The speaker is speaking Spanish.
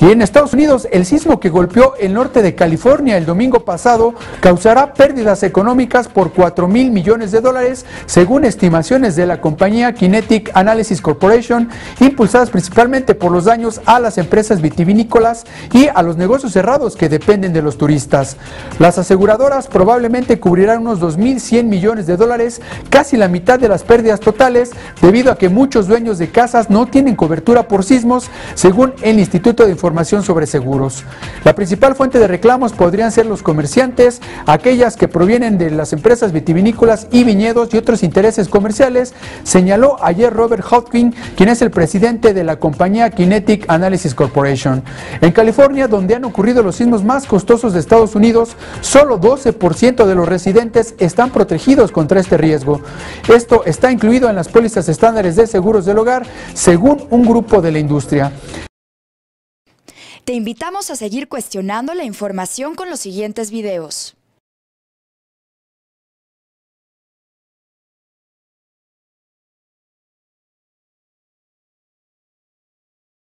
Y en Estados Unidos, el sismo que golpeó el norte de California el domingo pasado causará pérdidas económicas por $4,000 millones, según estimaciones de la compañía Kinetic Analysis Corporation, impulsadas principalmente por los daños a las empresas vitivinícolas y a los negocios cerrados que dependen de los turistas. Las aseguradoras probablemente cubrirán unos $2,100 millones, casi la mitad de las pérdidas totales, debido a que muchos dueños de casas no tienen cobertura por sismos, según el Instituto de Información sobre Seguros. La principal fuente de reclamos podrían ser los comerciantes, aquellas que provienen de las empresas vitivinícolas y viñedos y otros intereses comerciales, señaló ayer Robert Hodgkin, quien es el presidente de la compañía Kinetic Analysis Corporation. En California, donde han ocurrido los sismos más costosos de Estados Unidos, solo 12% de los residentes están protegidos contra este riesgo. Esto está incluido en las pólizas estándares de seguros del hogar, según un grupo de la industria. Te invitamos a seguir cuestionando la información con los siguientes videos.